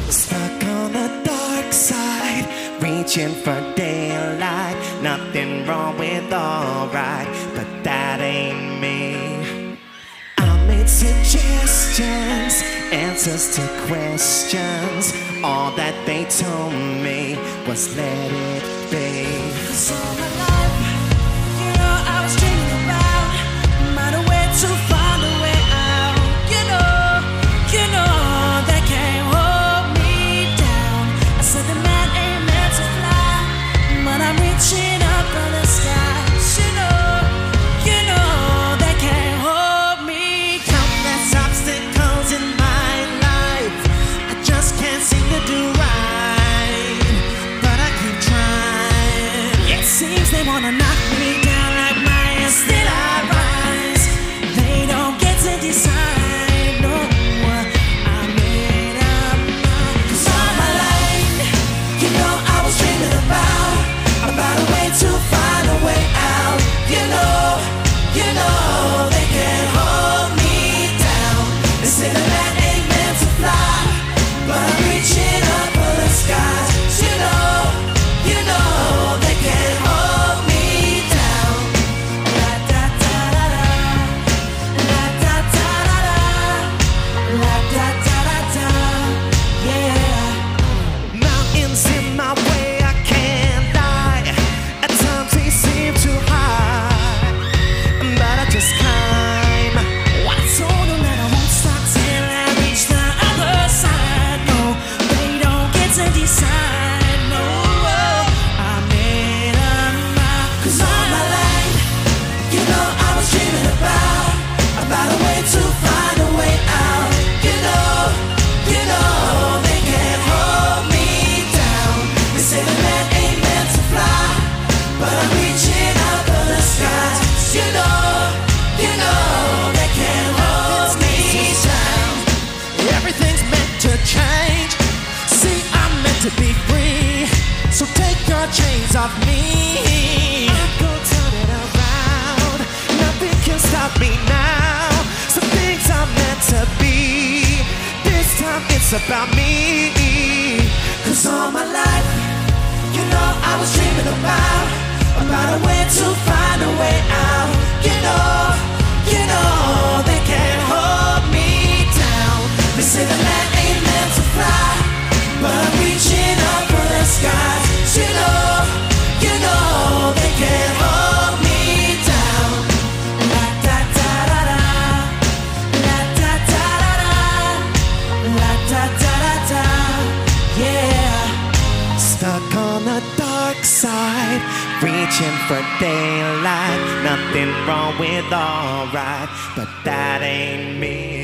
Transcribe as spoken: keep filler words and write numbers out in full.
Stuck on the dark side, reaching for daylight. Nothing wrong with alright, but that ain't me. I made suggestions, answers to questions. All that they told me was let it be. 'Cause all my life, you know, I was dreaming about find a way to find a way out. You know, you know, they can't hold me down. I said the man ain't meant to fly, but I'm reaching up for the skies. You know, you know, they can't hold me down. Countless obstacles in my life, I just can't seem to do right, but I keep trying. It seems they wanna knock me down like mine, still I rise. They don't get to decide, no. I made up my, 'cause all my life, you know, I was dreaming about about a way to find a way out. You know, you know, they can't hold me down. They say the man ain't meant to fly, but I'm reaching up for the skies. You know, you know, they can't hold me down. La da da da da, la da da da da, la da da da da, yeah. Mountains in my way, I can't lie. At times they seem too high, but I just climb. I told them that I won't stop till I reach the other side. No, they don't get to decide. No, I made up my, 'cause all my life, you know, I was dreaming about about a way to find a way out. You know, you know, they can't hold me down. They say the man ain't meant to fly, but I'm reaching up for the skies. You know, you know, they can't hold me down. Everything's meant to change. See, I'm meant to be free, so take your chains off me. I'm gonna turn it around. Nothing can stop me now. Some things are meant to be. This time it's about me. 'Cause all my life, you know, I was dreaming about about a way to find a way out. You know, you know, they can't hold me down. They say the man ain't meant to fly, but I'm reaching up for the skies. You know, you know, they can't hold me down. La da da da da, la da da da da, la da da da da, yeah. Stuck on the dark side, reaching for daylight. Nothing wrong with alright, but that ain't me.